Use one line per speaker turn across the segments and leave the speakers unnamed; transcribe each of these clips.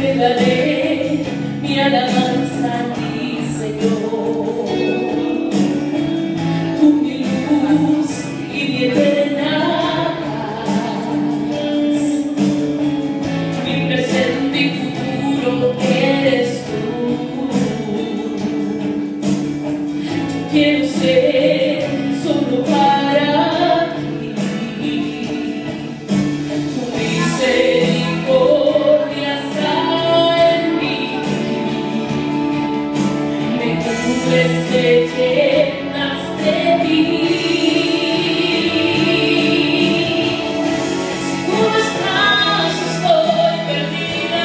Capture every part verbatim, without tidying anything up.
te daré mi alabanza a ti, Señor. Tú mi luz y mi eterna paz, mi presente y futuro eres tú. Quiero ser solo para ti. Tu misericordia está en mí. Me cubres, te llenas de ti. Si tú no estás, estoy perdida.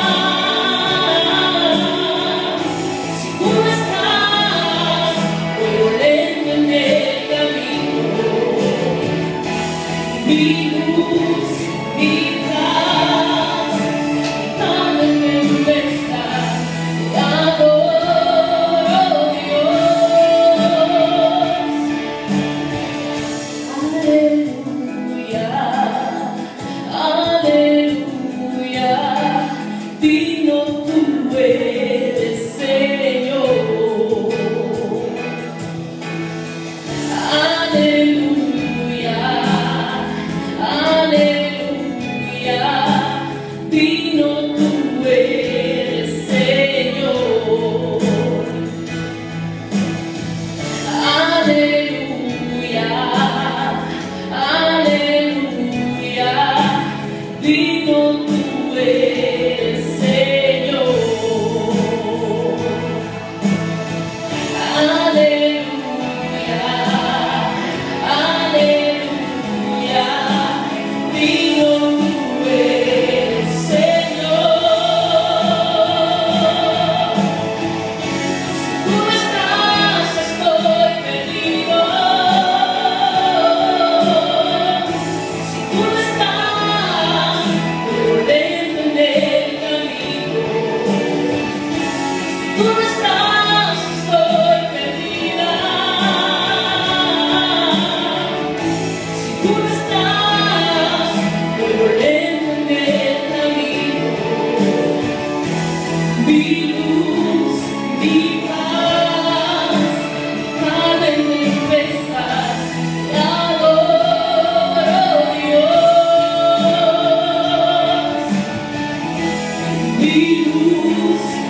Si tú no estás, voy lento en el camino. Mi luz, mi paz, mi calma en tempestad, te adoro, Dios. Aleluya, aleluya, digno tú eres, Señor. Aleluya, aleluya, digno tú eres, Señor. Aleluya, aleluya, digno tú eres, Señor. Aleluya, aleluya, digno tú eres, Señor. Si tú no estás, estoy perdido. Si tú no estás, voy lento en el camino. Si tú no estás, estoy perdida. Si tú no estás, voy lento en el camino. Mi luz, mi paz, mi calma en tempestad, te adoro, Dios. Mi luz,